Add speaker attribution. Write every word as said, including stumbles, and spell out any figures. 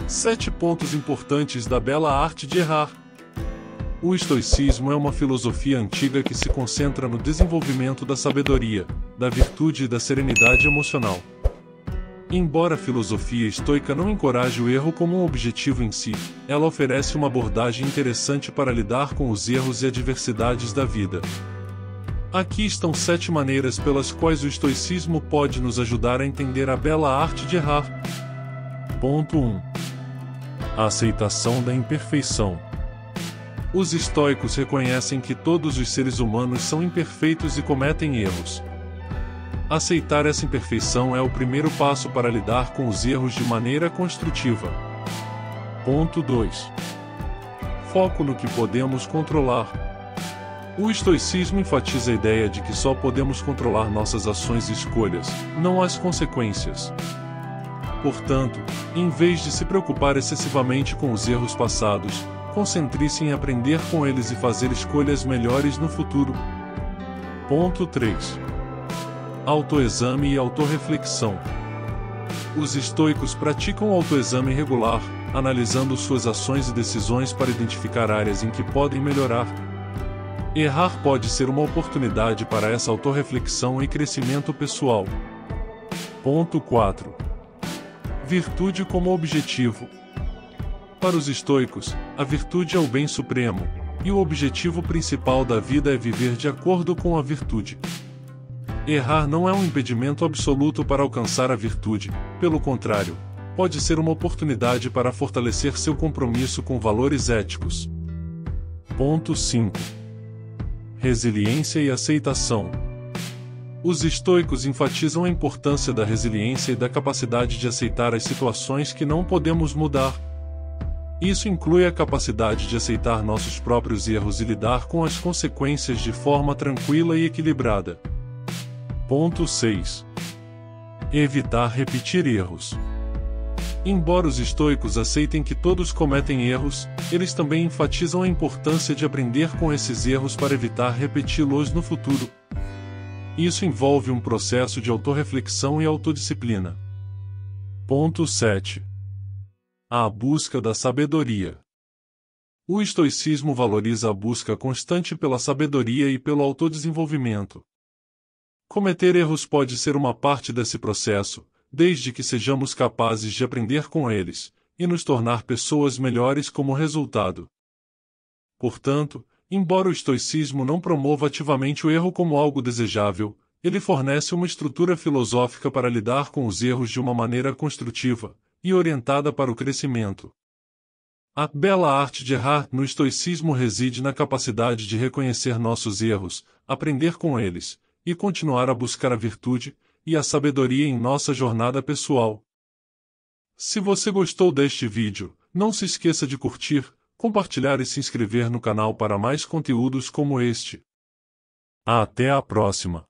Speaker 1: Sete pontos importantes da bela arte de errar. O estoicismo é uma filosofia antiga que se concentra no desenvolvimento da sabedoria, da virtude e da serenidade emocional. Embora a filosofia estoica não encoraje o erro como um objetivo em si, ela oferece uma abordagem interessante para lidar com os erros e adversidades da vida. Aqui estão sete maneiras pelas quais o estoicismo pode nos ajudar a entender a bela arte de errar. Ponto um. A aceitação da imperfeição. Os estoicos reconhecem que todos os seres humanos são imperfeitos e cometem erros. Aceitar essa imperfeição é o primeiro passo para lidar com os erros de maneira construtiva. Ponto dois. Foco no que podemos controlar. O estoicismo enfatiza a ideia de que só podemos controlar nossas ações e escolhas, não as consequências. Portanto, em vez de se preocupar excessivamente com os erros passados, concentre-se em aprender com eles e fazer escolhas melhores no futuro. Ponto três. Autoexame e autorreflexão. Os estoicos praticam o autoexame regular, analisando suas ações e decisões para identificar áreas em que podem melhorar. Errar pode ser uma oportunidade para essa autorreflexão e crescimento pessoal. Ponto quatro. Virtude como objetivo. Para os estoicos, a virtude é o bem supremo, e o objetivo principal da vida é viver de acordo com a virtude. Errar não é um impedimento absoluto para alcançar a virtude, pelo contrário, pode ser uma oportunidade para fortalecer seu compromisso com valores éticos. Ponto cinco. Resiliência e aceitação. Os estoicos enfatizam a importância da resiliência e da capacidade de aceitar as situações que não podemos mudar. Isso inclui a capacidade de aceitar nossos próprios erros e lidar com as consequências de forma tranquila e equilibrada. Ponto seis. Evitar repetir erros. Embora os estoicos aceitem que todos cometem erros, eles também enfatizam a importância de aprender com esses erros para evitar repeti-los no futuro. Isso envolve um processo de autorreflexão e autodisciplina. Ponto sete. A busca da sabedoria. O estoicismo valoriza a busca constante pela sabedoria e pelo autodesenvolvimento. Cometer erros pode ser uma parte desse processo, desde que sejamos capazes de aprender com eles, e nos tornar pessoas melhores como resultado. Portanto, embora o estoicismo não promova ativamente o erro como algo desejável, ele fornece uma estrutura filosófica para lidar com os erros de uma maneira construtiva e orientada para o crescimento. A bela arte de errar no estoicismo reside na capacidade de reconhecer nossos erros, aprender com eles, e continuar a buscar a virtude e a sabedoria em nossa jornada pessoal. Se você gostou deste vídeo, não se esqueça de curtir, compartilhar e se inscrever no canal para mais conteúdos como este. Até a próxima!